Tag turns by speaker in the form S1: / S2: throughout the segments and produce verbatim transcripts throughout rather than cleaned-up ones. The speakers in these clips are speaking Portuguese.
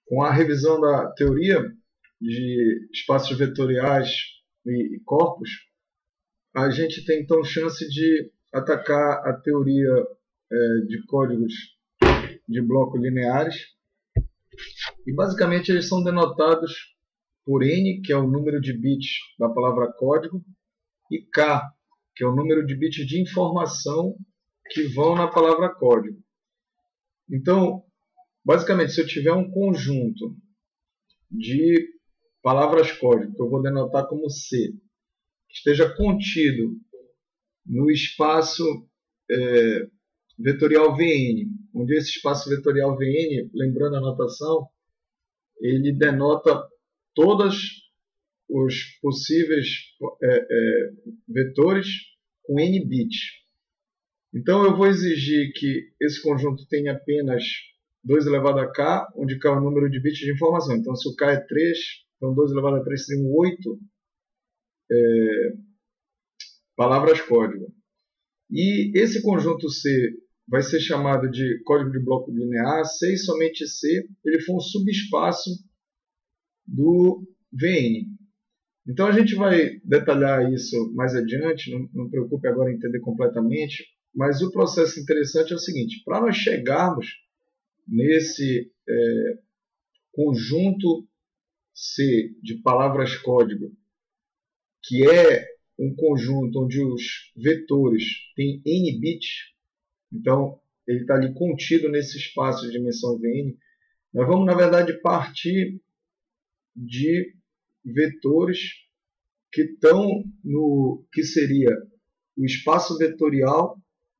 S1: Com a revisão da teoria de espaços vetoriais e corpos, a gente tem então chance de atacar a teoria é, de códigos de bloco lineares. E basicamente eles são denotados por N, que é o número de bits da palavra código, e K, que é o número de bits de informação que vão na palavra código. Então, basicamente, se eu tiver um conjunto de palavras-código, que eu vou denotar como C, que esteja contido no espaço é, vetorial V N, onde esse espaço vetorial V N, lembrando a notação, ele denota todos os possíveis é, é, vetores com N bits. Então eu vou exigir que esse conjunto tenha apenas dois elevado a K, onde K é o número de bits de informação. Então, se o K é três, então dois elevado a três seriam oito é, palavras-código. E esse conjunto C vai ser chamado de código de bloco linear, C e somente C, ele foi um subespaço do V N. Então, a gente vai detalhar isso mais adiante, não, não preocupe agora em entender completamente, mas o processo interessante é o seguinte: para nós chegarmos nesse é, conjunto C de palavras-código, que é um conjunto onde os vetores têm N bits, então ele está ali contido nesse espaço de dimensão V N, nós vamos, na verdade, partir de vetores que estão no que seria o espaço vetorial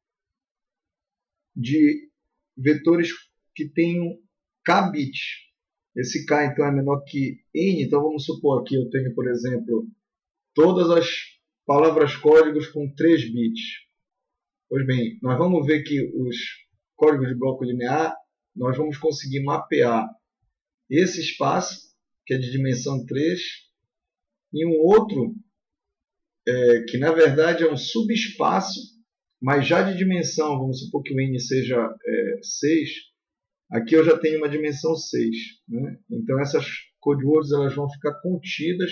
S1: de vetores que tenham K bits. Esse K, então, é menor que N. Então, vamos supor que eu tenho, por exemplo, todas as palavras-códigos com três bits. Pois bem, nós vamos ver que os códigos de bloco linear, nós vamos conseguir mapear esse espaço, que é de dimensão três, e um outro, é, que na verdade é um subespaço, mas já de dimensão, vamos supor que o N seja é, seis, aqui eu já tenho uma dimensão seis. Né? Então essas codewords elas vão ficar contidas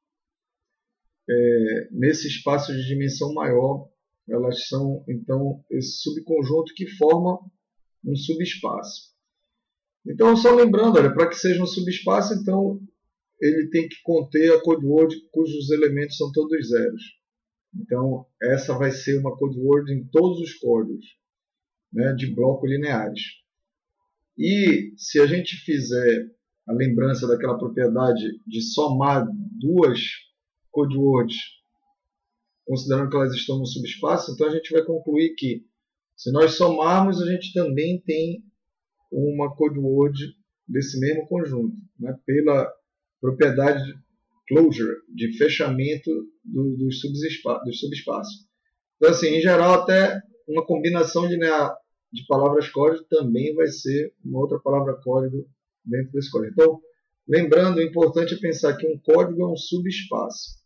S1: é, nesse espaço de dimensão maior. Elas são, então, esse subconjunto que forma um subespaço. Então, só lembrando, para que seja um subespaço, então, ele tem que conter a codeword cujos elementos são todos zeros. Então, essa vai ser uma codeword em todos os códigos, né, de bloco lineares. E se a gente fizer a lembrança daquela propriedade de somar duas codewords, considerando que elas estão no subespaço, então a gente vai concluir que, se nós somarmos, a gente também tem uma codeword desse mesmo conjunto, né, pela propriedade de closure, de fechamento do, dos, subespa dos subespaços. Então, assim, em geral, até uma combinação linear de palavras-código também vai ser uma outra palavra-código dentro desse código. Então, lembrando, o importante é pensar que um código é um subespaço.